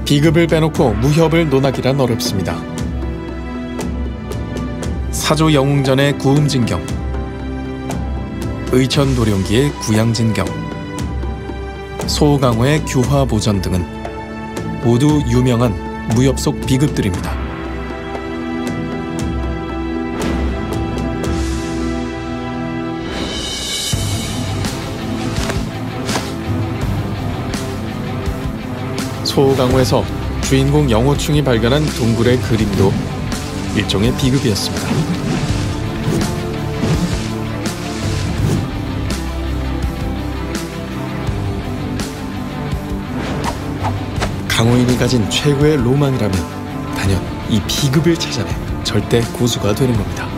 비급을 빼놓고 무협을 논하기란 어렵습니다. 사조 영웅전의 구음진경, 의천도룡기의 구양진경, 소강호의 규화보전 등은 모두 유명한 무협 속 비급들입니다. 소강호에서 주인공 영호충이 발견한 둥굴의 그림도 일종의 비급이었습니다. 강호인이 가진 최고의 로망이라면 단연 이 비급을 찾아내 절대 고수가 되는 겁니다.